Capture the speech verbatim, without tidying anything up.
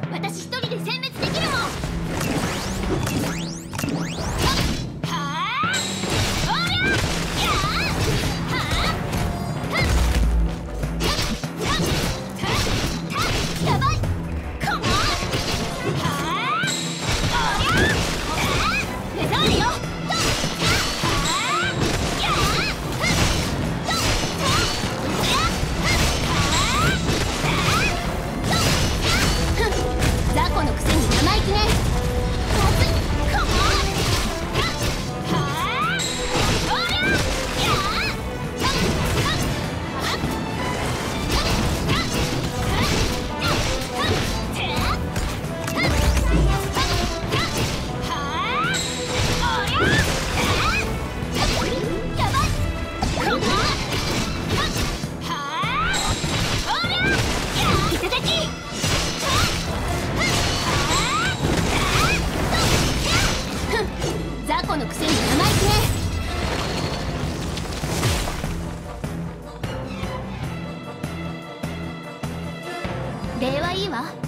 私一人で殲滅できるもん。はあ、おりゃ、やあ、はあ、やばい、コモン、はあ、おりゃ、目障りよ。雑魚のくせに生意気ね。雑魚のくせに生意気ね。礼はいいわ。